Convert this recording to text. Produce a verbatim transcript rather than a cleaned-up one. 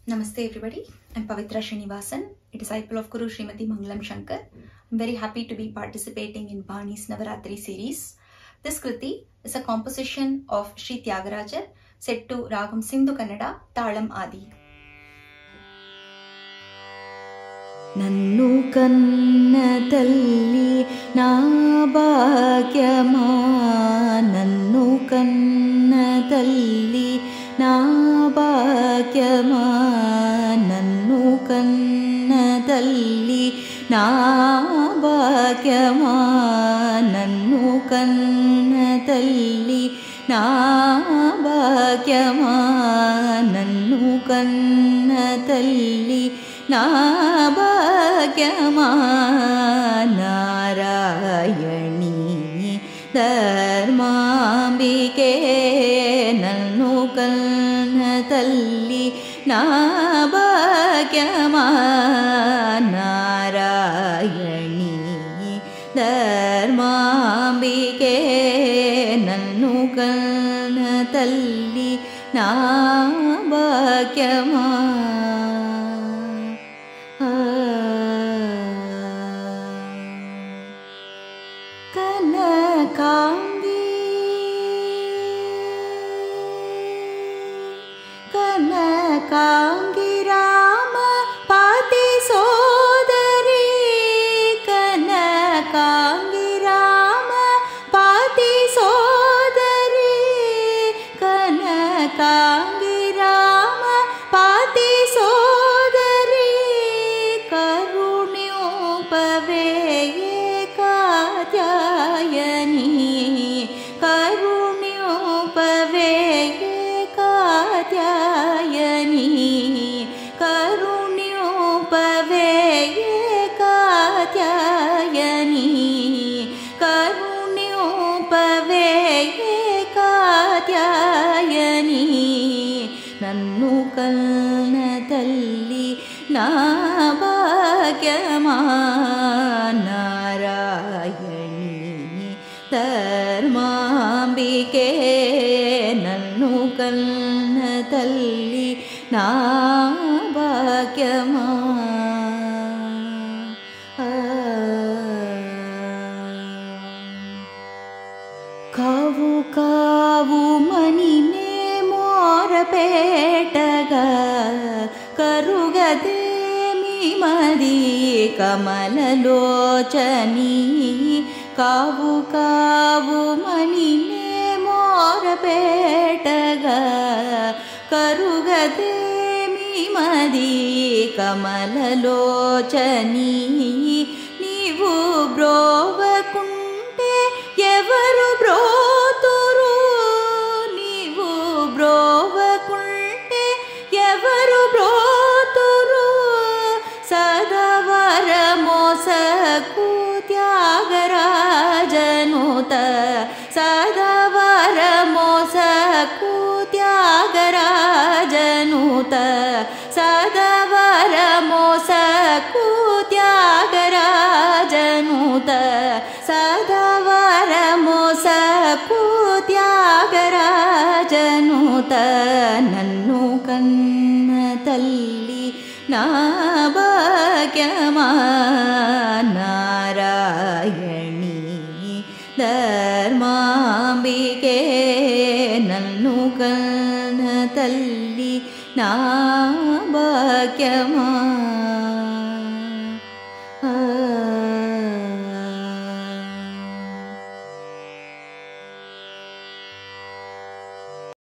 Namaste everybody, I'm Pavitra Srinivasan, a disciple of Guru Srimati Mangalam Shankar. I'm very happy to be participating in Bani's Navaratri series. This Kriti is a composition of Sri Tyagaraja set to Ragam Sindhu Kannada, Talam Adi. నన్ను కన్న తల్లి నా భాగ్యమా నన్ను కన్న తల్లి నా భాగ్యమా నన్ను కన్న తల్లి నా భాగ్యమా నన్ను కన్న తల్లి నా భాగ్యమా నన్ను కన్న తల్లి నా భాగ్యమా నారాయణి ధర్మాంబికే నన్ను కన్న తల్లి నా భాగ్యమా నారాయణి ధర్మాంబికే నన్ను కన్న తల్లి నా భాగ్యమా కనకాంగి కనకాంగి రామ పాతి సోదరి కనకాంగి రామ పాతి సోదరి కనకాంగి రామ పాతి సోదరి కరుణ్యోపవే కాత్యాయని కరుణ్యోపవే కాత్యాయని కరుణ్యోపవే కాత్యాయని కరుణ్యోపవే కాత్యాయని నన్ను కన్న తల్లి నా భాగ్యమా నారాయణి ధర్మాంబికే నన్ను కన్న తల్లి నా భాగ్యమా కావు కావు మణినే మోరపేటగా కరుగదేమి మది కమలలోచని కావు కావు మణినే మోరపేటగా కరుగదేమి మది కమలలోచని నీవు బ్రోవకుంటే ఎవరు బ్రోతురు నీవు బ్రోవకుంటే ఎవరు బ్రోతురు సదవర మోసకు త్యాగరాజనుత సదవర మోసకు త్యాగరాజనుత సదవర మోసకు త్యాగరాజనుత సదవర మోసకు త్యాగరాజనుత నన్ను కన్న తల్లి నా భాగ్యమా నారాయణి ధర్మాంబికే నన్ను కన్న తల్లి నా భాగ్యమా